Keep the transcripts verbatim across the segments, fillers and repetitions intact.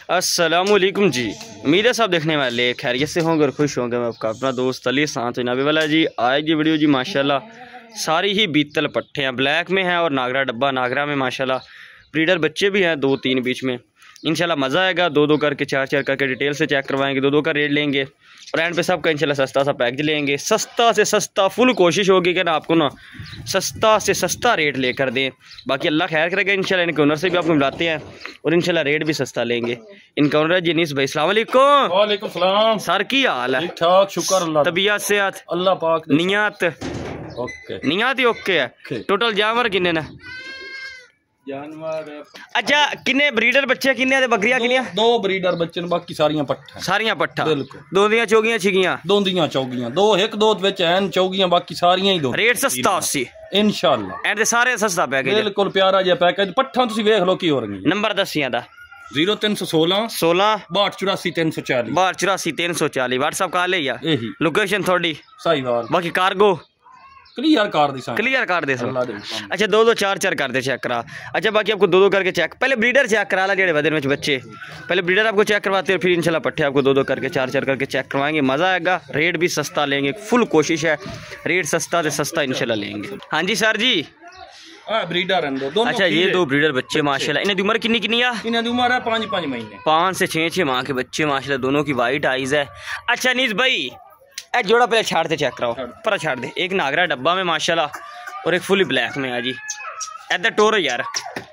अस्सलामुअलैकुम जी, उम्मीद है सब देखने वाले खैरियत से होंगे और खुश होंगे। मैं आपका अपना दोस्त अली साथ नाबी वाला जी। आज की वीडियो जी माशाल्लाह सारी ही बीतल पट्टे हैं, ब्लैक में हैं और नागरा डब्बा। नागरा में माशाल्लाह ब्रीडर बच्चे भी हैं, दो तीन बीच में। इंशाल्लाह मज़ा आएगा। दो दो करके चार चार करके डिटेल से चेक करवाएंगे, दो दो का रेट लेंगे और एंड पे सबका इंशाल्लाह सस्ता सा पैकेज लेंगे। सस्ता से सस्ता फुल कोशिश होगी कि ना आपको ना सस्ता से सस्ता रेट लेकर दें। बाकी अल्लाह खैर करेगा इंशाल्लाह। इनके ओनर से भी आपको मिलाते हैं और इंशाल्लाह रेट भी सस्ता लेंगे। इनका ओनर है जी अनीस भाई। अस्सलाम वालेकुम। वालेकुम सलाम सर, की हाल है? ठीक ठाक, शुक्र अल्लाह। तबीयत सेहत अल्लाह पाक नियत ओके नियत ही ओके है। टोटल जानवर किन्ने ने? जानवर अच्छा किन्ने ब्रीडर बच्चे किन्ने ते बकरियां किन्नियां? दो ब्रीडर बच्चे ने, बाकी सारियां पट्ठा सारियां पट्ठा। बिल्कुल। दोंदियां चौगियां छिगियां दोंदियां चौगियां दो एक दो विच हैन चौगियां, बाकी सारियां ही दो। रेट सस्ता उसी इंशाल्लाह एंड ते सारे सस्ता पैकेज बिल्कुल प्यारा जिहा पैकेज। पट्ठा तुसीं वेख लो की हो रही। नंबर दसियां दा जीरो तीन सौ सोलह सोलह बाहठ चौरासी तीन सौ चालीस बाहठ चौरासी तीन सौ चालीस व्हाट्सअप कॉल है या यही लोकेशन थोड़ी सही बात। बाकी कार्गो क्लियर कर दी क्लियर कर दे सो। अल्लाह दे। अच्छा दो दो चार चार कर दे चेक करा। अच्छा बाकी आपको दो दो करके चेक, पहले ब्रीडर चेक करा ला जेड़े बदन में बच्चे, पहले ब्रीडर आपको चेक करवाते हैं, फिर इंशाल्लाह पट्टे आपको दो दो करके चार चार करके चेक करवाएंगे। मज़ा आएगा। रेट भी सस्ता लेंगे, फुल कोशिश है रेट सस्ता से सस्ता इंशाल्लाह लेंगे। हाँ जी सर जी। हां ब्रीडर हैं दो। अच्छा ये दो ब्रीडर बच्चे माशाल्लाह। इन्हें उम्र कितनी कितनी है? इन्हें उम्र है पाँच पाँच महीने, पाँच से छः छः माह के बच्चे माशाल्लाह। दोनों की वाइट आइज़ है। अच्छा अनीस भाई ए जोड़ा पहले छाड़ दे, चेक कराओ पर छाड़ दे। एक नागरा डब्बा में माशाल्लाह और एक फुली ब्लैक में है जी। इधर टोरो यार,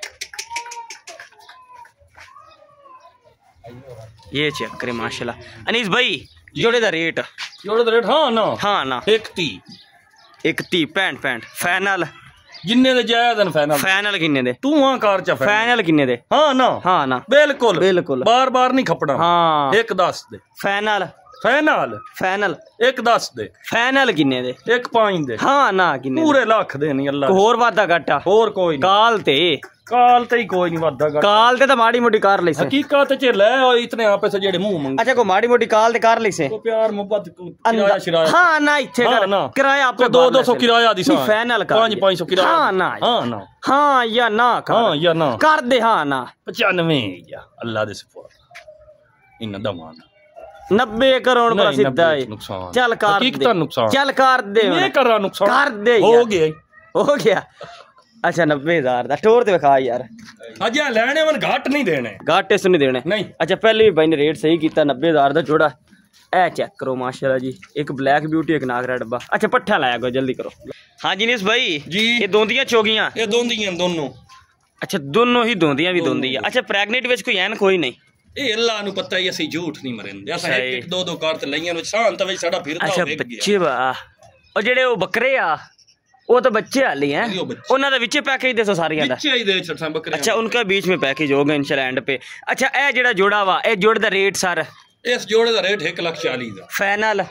ये चेक करे माशाल्लाह। अनीस भाई जोड़े दा रेट जोड़े दा रेट हाँ ना हाँ ना एक ती एक ती पैंठ पैंठ फाइनल जिन्ने दे जायज न फाइनल। फाइनल किन्ने दे? तू वहां कार चा फाइनल किन्ने दे? हाँ ना हाँ ना बिल्कुल बिल्कुल बार बार नहीं खपना। हाँ एक दस दे फाइनल फाइनल फाइनल एक दस दे फाइनल किन्ने दे? एक पाँच दे हाँ ना किन्ने पूरे लाख दे नहीं अल्लाह। होर वादा घाटा होर कोई नहीं। काल ते काल ते ही कोई नहीं वादा घाटा। काल ते तो माड़ी मोटी कार ली से हकीकत च ले और इतने आप से जेड़े मुंह मंग। अच्छा को माड़ी मोटी काल ते कार ली से को प्यार मोहब्बत किराया शिराया। हाँ ना इथे हाँ कर ना किराया आपको दो दो सौ किराया दी सा फाइनल कर पाँच पाँच सौ किराया। हाँ ना हाँ ना हाँ या ना हाँ या ना कर दे। हाँ ना पचानवे या अल्लाह दे सिफारिश इन दमान नब्बे करोड़ पर सीधा है। नुकसान चल कर हकीकत नुकसान चल कर दे मैं कर रहा नुकसान कर दे हो गया हो गया। अच्छा नब्बे हजार दा टोर ते विखा यार। अजा लेने मन घाट नहीं देने घाटे सुन नहीं देने नहीं। अच्छा पहले भी भाई ने रेट सही किया। नब्बे हजार दा जोड़ा ए चेक करो माशाल्लाह जी। एक ब्लैक ब्यूटी एक नागरा डब्बा। अच्छा पट्ठा लाया करो जल्दी करो। हाँ जी अनीस भाई जी ये दोंदियां चोगियां ये दोंदियां दोनों। अच्छा दोनों ही दोंदियां भी दोंदी है। अच्छा प्रेगनेंट विच कोई ऐन कोई नहीं? ਇਹ ਅੱਲਾਹ ਨੂੰ ਪਤਾ ਹੀ ਅਸੀਂ ਝੂਠ ਨਹੀਂ ਮਰਿੰਦੇ। ਅਸਾਂ ਇੱਕ ਇੱਕ ਦੋ ਦੋ ਕਾਰ ਤੇ ਲਈਆਂ ਨੂੰ ਸਾਂ ਤਾਂ ਵਿੱਚ ਸਾਡਾ ਫਿਰਦਾ ਅੱਛਾ ਬੱਚੇ ਵਾ ਉਹ ਜਿਹੜੇ ਉਹ ਬੱਕਰੇ ਆ ਉਹ ਤਾਂ ਬੱਚੇ ਵਾਲੀ हैं ਉਹਨਾਂ ਦਾ ਵਿੱਚੇ ਪੈਕੇਜ ਦੱਸੋ ਸਾਰੀਆਂ ਦਾ? ਵਿੱਚੇ ਹੀ ਦੇ ਛੱਟਾਂ ਬੱਕਰੇ। अच्छा उनका बीच में पैकेज होगा इंशाल्लाह एंड पे। अच्छा ए जेड़ा जोड़ा वा ए जोड़े दा रेट सर? ਇਸ ਜੋੜੇ ਦਾ ਰੇਟ एक लाख चालीस ਦਾ फाइनल।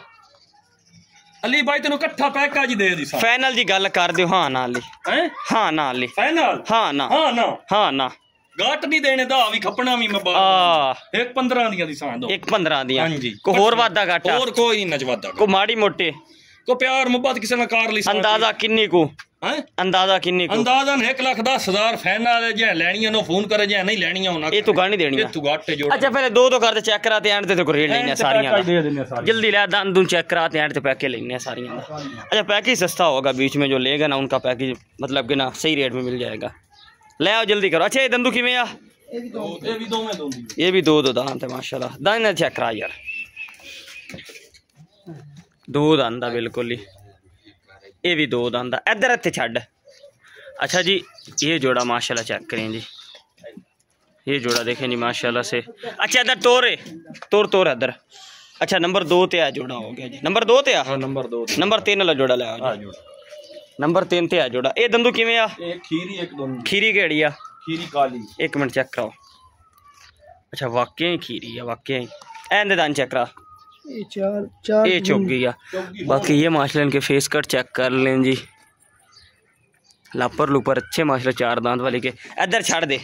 ਅਲੀ ਭਾਈ ਤੈਨੂੰ ਇਕੱਠਾ ਪੈਕੇਜ ਦੇ ਦੀ ਸਾਂ। फाइनल जी गल कर दियो। हाँ ना अली हैं हाँ ना अली फाइनल हाँ ना हाँ ना हाँ ना घाट नहीं देने दा भी खपना भी मैं आ एक पंद्रह दियां दी सां दो एक पंद्रह दियां। हां जी को होर वादा घाटा और कोई नहीं नजवादा को माड़ी मोटे को प्यार मोहब्बत किसी ने कार ली अंदाजा किन्नी को हैं अंदाजा किन्नी को? अंदाजन एक लाख दस हजार फाइनल जे लेनियां नो फोन करे जे नहीं लेनियां होना ये तू गानी देनी ये तू घाटे जोड़। अच्छा पहले दो दो कर दे चेक कराते एंड ते को रेट लेने सारियां दे देने सारी जल्दी ला दान दून चेक कराते एंड ते पैकेज लेने सारियां। अच्छा पैकेज सस्ता होगा बीच में जो लेगा ना उनका पैकेज मतलब कि ना सही रेट में मिल जाएगा। ले आओ जल्दी करो। अच्छा ये दंदू किवें आ? ये भी दो ये भी दो में दो ये भी दो दो दांत है माशाल्लाह। दान चेक करा यार दो दांत बिल्कुल ही। ये भी दो दांत इधर इतने छड़। अच्छा जी ये जोड़ा माशाल्लाह चेक करें जी। ये जोड़ा देखें जी माशाल्लाह से। अच्छा इधर तोर है तोर तोर इधर। अच्छा नंबर दो ते आ जोड़ा हो गया जी। नंबर दो ते आ नंबर दो नंबर तीन वाला जोड़ा ले आओ जी। नंबर तीन ते आ जोड़ा। ये दंदू किवें आ? एक खीरी एक दोनों खीरी केड़ी आ? खीरी काली। एक मिनट चेक कराओ। अच्छा वाकई खीरी है वाकई। एंड दान चेक करा ये चार चार ये चुप गया। बाकी ये माशाल्लाह इनके फेस कट चेक कर लें जी। लापर लुपर अच्छे माशाल्लाह चार दांत वाले के। इधर छाड़ दे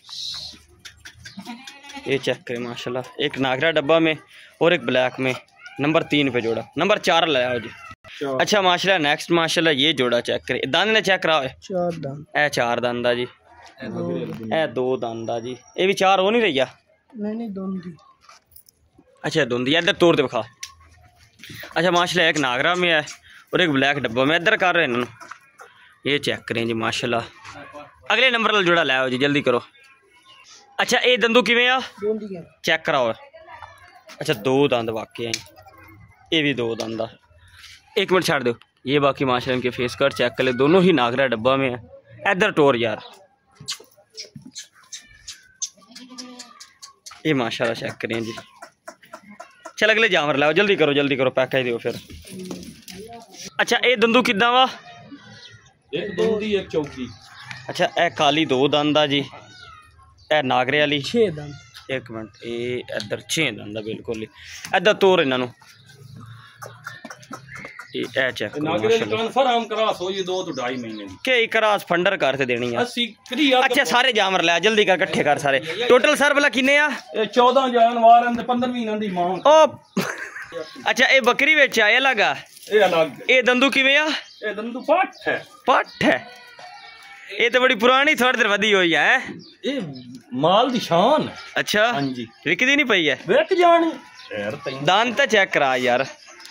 ये चेक करें माशाल्लाह। एक नागरा डब्बा में और एक ब्लैक में। नंबर तीन पे जोड़ा। नंबर चार लाया जी। अच्छा माशाल्लाह नेक्स्ट माशाल्लाह ये जोड़ा चेक करें। दांत ने चेक करा चार दांत ए चार दांदा जी ए दो दांदा जी। ये भी चार हो नहीं रही है नहीं नहीं दोंदी। अच्छा धुंधी इधर तोड़ दे बखा। अच्छा माशाल्लाह एक नागरा में है और एक ब्लैक डब्बा में इधर कर रहे हैं इन्होंने। ये चेक करें जी माशाल्लाह। अगले नंबर वाला जोड़ा लाओ जी जल्दी करो। अच्छा ये दंदू किवें आ दोंदी है। चेक कराओ। अच्छा दो दंद वाकई हैं, ये भी दो दंद आ। एक मिनट छाड़ दो। ये बाकी माशाल्लाह इनके फेस कर चेक कर ले, दोनों ही नागरा डब्बा में है। इधर टोर यार, ये माशाल्लाह चेक करें जी। चल अगले जानवर लाओ जल्दी करो जल्दी करो पैकेज दो फिर। अच्छा ये दंदू किदा वा एक दोंदी एक चौकी। अच्छा ए काली दो दंद आ जी, ए नागरे वाली छे दंद। एक मिनट ये इधर छे दंद बिल्कुल ही। इधर तोर इन्हों ए चेक नागरे कन्फर्म करा सो ये दो तो ढाई महीने के करास फंडर कर ते देनी है। अस्सी क्रिया अच्छा सारे जानवर लै जल्दी कर इकट्ठे कर सारे। टोटल सर भला किन्ने आ चौदह जानवर ते पंद्रह महीने दी मां। ओ अच्छा ये बकरी बेच आया लगा ये अलग। ये दंदू किवें आ ये दंदू पट है। पट है ये तो बड़ी पुरानी थोड़ी देर वधी हुई है। ये माल दी शान। अच्छा हां जी विकदी नहीं पई है विक जानी यार तैन दान तो चेक करा यार।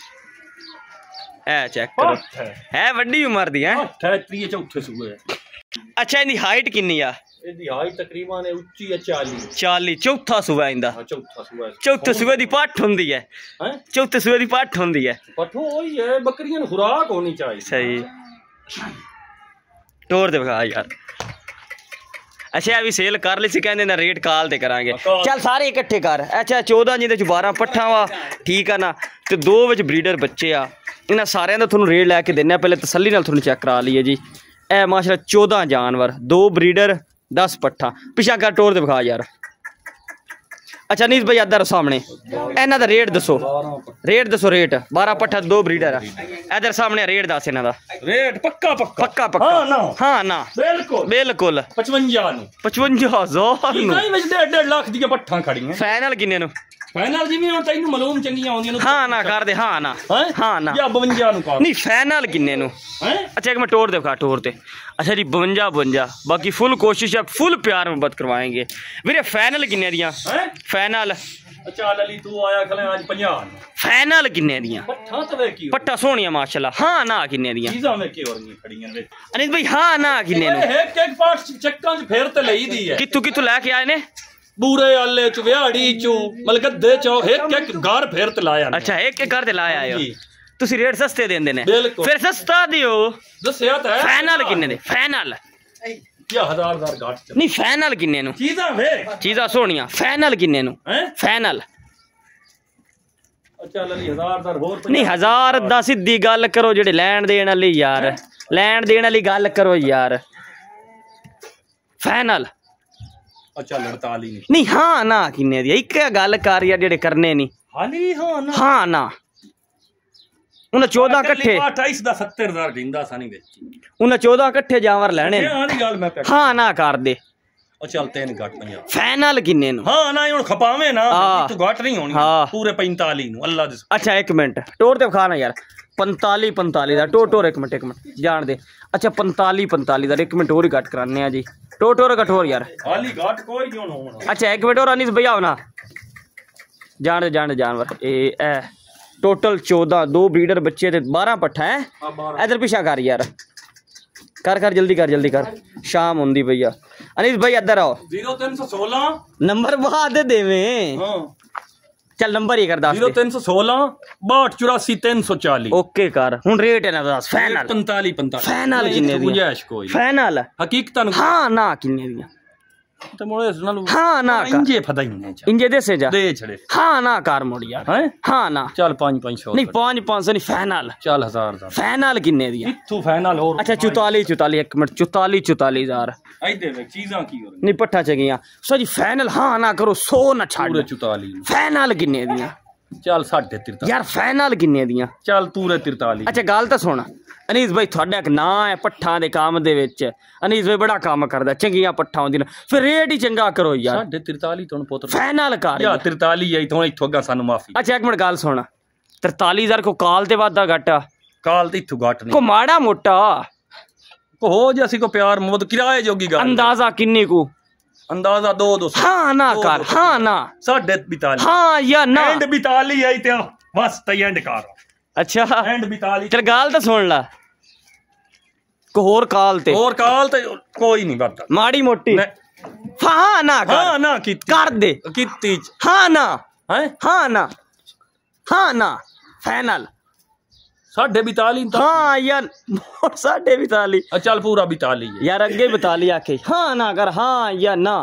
ए चेक करो पट है है वड्डी उम्र दी है। पट है त्रीए चौथे सूए। अच्छा इनकी हाइट कितनी आ ਇਹਦੀ ਹਾਈਟ ਤਕਰੀਬਨ ਹੈ ਉੱਚੀ ਹੈ चालीस। चालीस चौथा सूबा इंदा ਹਾਂ ਚੌਥਾ ਸੂਆ चौथे सूबे दी पट हुंदी है। ਹੈ चौथे सूबे दी पट हुंदी है। ਪਠੋ ਉਹੀ ਹੈ ਬੱਕਰੀਆਂ ਨੂੰ ਖੁਰਾਕ ਹੋਣੀ ਚਾਹੀਦੀ। सही टोर दे बखा यार। अच्छा अभी सेल कर ली सी कहंदे ना रेट काल ते करांगे। चल सारे इकट्ठे कर। अच्छा चौदह जिंदे च बारह पट्ठा वा ठीक है ना ते दो विच ब्रीडर बच्चे आ। इन्हां सारियां दा तुहानूं रेट लैके दिन्ने पहले तसल्ली नाल तुहानूं चेक करा लईए जी। ए माशाल्लाह चौदह जानवर दो ब्रीडर दस पट्ठा पिछा कर टोर दे बखा यार। अच्छा नीस भाई इधर सामने इन्हां दा रेट दसो रेट दसो रेट बारह पट्ठा दो ब्रीडर है। इधर सामने रेट दस इन्हां दा रेट पक्का पक्का पक्का पक्का हाँ ना हाँ ना बिल्कुल बिल्कुल पचवंजा ਨੂੰ पचवंजा हजार ਨੂੰ ਨਹੀਂ ਵਿੱਚ ਡੇਢ ਡੇਢ ਲੱਖ ਦੀਆਂ ਪੱਠਾਂ ਖੜੀਆਂ। फाइनल किन्ने ਨੂੰ ਫਾਈਨਲ ਜਿਵੇਂ ਹੁਣ ਤੈਨੂੰ ਮਾਲੂਮ ਚੰਗੀਆਂ ਆਉਂਦੀਆਂ ਨੇ। हाँ ना कर दे हाँ ना ਹੈ हाँ ना ਜਾਂ ਬਵੰਜਾ ਨੂੰ ਕਰ नहीं फाइनल किन्ने ਨੂੰ ਹੈ। अच्छा एक मैं टोर दे टोर ते। अच्छा जी बवंजा बवंजा बाकी फुल कोशिश है फुल प्यार मोहब्बत करवाएंगे वीरे। फाइनल किन्ने दियां ਹੈ फाइनल ਚੱਲ ਅਲੀ ਤੂੰ ਆਇਆ ਖਲੇ ਅੱਜ ਪੰਜਾਹ ਨੂੰ फाइनल किन्ने दियां ਪੱਠਾਂ ਤਾਂ ਵੇਖੀ पट्टा सोहणियां माशाल्लाह हाँ ना किन्ने दियां ਚੀਜ਼ਾਂ ਵੇਖੀ ਹੋਣਗੀਆਂ ਖੜੀਆਂ ਨੇ। अनिल भाई हाँ ना किन्ने ਨੂੰ ਇੱਕ ਇੱਕ ਪਾਰਟ ਚੱਕਾਂ 'ਚ ਫੇਰ ਤੇ ਲਈਦੀ ਹੈ। कित्तू कित्तू लेके आए ने ਬੂਰੇ ਆਲੇ 'ਚ ਵਿਹਾੜੀ 'ਚ ਮਲਗੱਦੇ 'ਚ ਇੱਕ ਇੱਕ ਘਰ ਫੇਰ ਤੇ ਲਾਇਆ ਨੇ। अच्छा एक एक कर दे लाया आयो ਜੀ ਤੁਸੀਂ ਰੇਟ ਸਸਤੇ ਦਿੰਦੇ ਨੇ ਬਿਲਕੁਲ। ਫਿਰ ਸਸਤਾ ਦਿਓ। ਦੱਸਿਆ ਤਾਂ ਹੈ ਫਾਈਨਲ ਕਿੰਨੇ ਦੇ ਫਾਈਨਲ ਕੀ ਹਜ਼ਾਰ ਹਜ਼ਾਰ ਘਾਟ ਚ ਨਹੀਂ ਫਾਈਨਲ ਕਿੰਨੇ ਨੂੰ ਚੀਜ਼ਾਂ ਵੇ ਚੀਜ਼ਾਂ ਸੋਹਣੀਆਂ ਫਾਈਨਲ ਕਿੰਨੇ ਨੂੰ ਹੈ। ਫਾਈਨਲ ਚੱਲ ਅਲੀ ਹਜ਼ਾਰ ਹਜ਼ਾਰ ਹੋਰ ਨਹੀਂ ਹਜ਼ਾਰ ਦਾ ਸਿੱਧੀ ਗੱਲ ਕਰੋ ਜਿਹੜੇ ਲੈਣ ਦੇਣ ਵਾਲੀ ਯਾਰ ਲੈਣ ਦੇਣ ਵਾਲੀ ਗੱਲ ਕਰੋ ਯਾਰ। ਫਾਈਨਲ ਅੱਛਾ ਅੜਤਾਲੀ ਨਹੀਂ ਨਹੀਂ ਹਾਂ ਨਾ ਕਿੰਨੇ ਦੀ ਇੱਕ ਗੱਲ ਕਰ ਯਾਰ ਜਿਹੜੇ ਕਰਨੇ ਨਹੀਂ ਹਾਲੀ ਹਾਂ ਨਾ ਹਾਂ ਨਾ ਉਹਨਾਂ ਚੌਦਾਂ ਇਕੱਠੇ ਅਠਾਈਸ ਦਾ ਸੱਤਰ ਹਜ਼ਾਰ ਦਿੰਦਾ ਸਾਨੀ ਵਿੱਚ ਉਹਨਾਂ ਚੌਦਾਂ ਇਕੱਠੇ ਜਾਨਵਰ ਲੈਣੇ ਇਹ ਆਹ ਦੀ ਗੱਲ ਮੈਂ ਕਰ ਹਾਂ ਨਾ ਕਰ ਦੇ। ਉਹ ਚੱਲ ਤਿੰਨ ਘੱਟ ਪੰਜਾਹ ਫਾਈਨਲ ਕਿੰਨੇ ਨੂੰ ਹਾਂ ਨਾ ਹੁਣ ਖਪਾਵੇਂ ਨਾ ਹਾਂ। ਤੂੰ ਘੱਟ ਨਹੀਂ ਹੋਣੀ ਹਾਂ। ਪੂਰੇ पैंतालीस ਨੂੰ ਅੱਲਾ ਦੇ। अच्छा एक मिनट टोर ते खाना यार पैंताली पैंताली का टोर टोर एक मिनट एक मिनट जान दे। अच्छा पैंताली पैंताली का एक मिनट और ही घट कराने जी टोर टोर का टोर यार। हाली घाट कोई क्यों ना होना। अच्छा एक मिनट और अनिस भैया हो ना जान दे जान दे जानवर ए टोटल चौदह दो ब्रीडर बच्चे थे बारह पट्ठा है। इधर पिछा कर यार कर कर जल्दी कर जल्दी कर शाम होंगी भैया। अनिस भाई इधर आओ जीरो तीन सौ सोलह नंबर बाद देवें। हाँ चल नंबर ही कर दस जीरो तीन सौ सोलह बाहठ चौरासी तीन सौ चालीस ओके कर हुन रेट है ना दस फाइनल पैंतालीस पैंतालीस फाइनल किन्ने दी गुंजाइश कोई फाइनल हकीकतन हाँ ना किन्ने दी ਤੇ ਮੋੜੇ ਇਸ ਨਾਲ हाँ ना कर ਇੰਜੇ ਫਦਾ ਹੀ ਨੇ ਚਾ इंजे दे से जा ਦੇ ਛੜੇ हाँ ना कर मोड़ यार ਹੈ हाँ ना ਚੱਲ ਪੰਜ ਪੰਜ ਸੌ नहीं पाँच पाँच सौ नहीं फाइनल ਚੱਲ ਹਜ਼ਾਰ ਦਾ फाइनल किन्ने दी ਇੱਥੋਂ ਫਾਈਨਲ ਹੋਰ अच्छा चौताली चौताली एक मिनट चौताली चौताली हजार ਇੱਥੇ ਵੇ ਚੀਜ਼ਾਂ ਕੀ ਹੋ नहीं पट्ठा चाहिए सो जी फाइनल हाँ ना करो सौ ना छाड़ ਪੂਰੇ चौताली फाइनल किन्ने दियां ਚੱਲ ਸਾਢੇ तिरताली यार फाइनल किन्ने दियां ਚੱਲ ਪੂਰੇ तिरताली अच्छा गल तो सुन अनीस भाई थोड़ा एक नां है पट्ठा दे काम दे विच अनीस भाई बड़ा काम करदा चंगियां पट्ठा होंदियां फिर रेट ही चंगा करो यार साढ़े तिरताली तो पुत्र फाइनल कर या तिरताली आई तो इथों अगा सानू माफी। अच्छा एक मिनट गल सुन तरताली हजार को काल ते वादा घटा काल ते इथों घट को नहीं माड़ा मोटा को हो जैसी को प्यार मोहब्बत किराए जोगी गल अंदाजा किन्नी को अंदाजा दो दो हाँ ना दो, कर दो, हाँ ना साढ़े बिताली हाँ या ना एंड बिताली आई ते बस तई एंड कर अच्छा एंड बिताली चल गाल तो सुन ला को होर काल ते और काल ते कोई नहीं बता माड़ी मोटी ने- हाँ ना कर हाँ ना की कर दे कितनी हाँ ना है हाँ ना हाँ ना फाइनल साढ़े बिताली था हाँ यार साढ़े बिताली चल पूरा बिताली है यार अगे बिताली आके हाँ ना कर हाँ या ना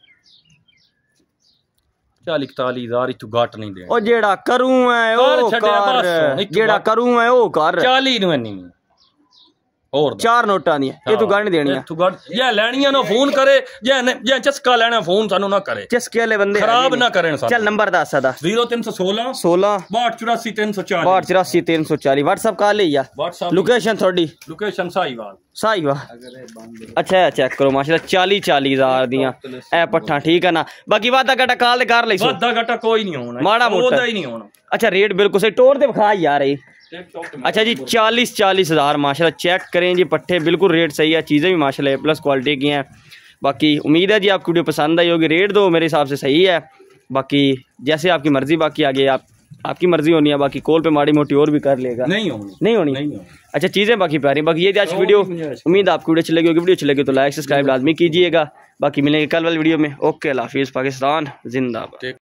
चल इकताली हजार तू घट नहीं दे ओ जेड़ा करूं है कर ओ छड्या बस, कर एक जेड़ा बात- करूं है ओ कर चाली नु नहीं और दे। चार नोटां दी ये तू गण देनी तू गड़ ये लेनियां नो फोन करे ये ने ये चस्का लेना फोन सानू ना करे चस्के वाले बंदे खराब ना करें सानू चल नंबर दस सदा जीरो तीन सौ सोलह सोलह बाट चौरासी तीन सौ चालीस बाहठ चौरासी तीन सौ चालीस व्हाट्सअप कॉल है या व्हाट्सएप लोकेशन थोड़ी लोकेशन साहिवाल सही वाह अच्छा चेक करो माशाल्लाह चाली चाली हजार दियां ए पट्ठा ठीक है ना बाकी वादा घटा काल दे कर लईसो वादा घटा कोई नहीं होना माड़ा मोटा ओदा ही नहीं होना अच्छा रेट बिल्कुल सही टोर दे बखा यार ये अच्छा जी चालीस चालीस हजार माशाल्लाह चेक करें जी पट्ठे बिल्कुल रेट सही है चीज़ें भी माशाल्लाह ए प्लस क्वालिटी की हैं बाकी उम्मीद है जी आपको वीडियो पसंद आई होगी रेट दो मेरे हिसाब से सही है बाकी जैसे आपकी मर्जी बाकी आगे आप आपकी मर्जी होनी है बाकी कॉल पे माड़ी मोटी और भी कर लेगा नहीं होनी नहीं होनी नहीं होनी अच्छा चीज़ें बाकी प्यारी बाकी ये थी आज की वीडियो उम्मीद आपको वीडियो अच्छी लगी होगी वीडियो अच्छी लगी तो लाइक सब्सक्राइब लाजमी कीजिएगा बाकी मिलेंगे कल वाली वीडियो में ओके अल्लाह हाफिज़ पाकिस्तान जिंदाबाद।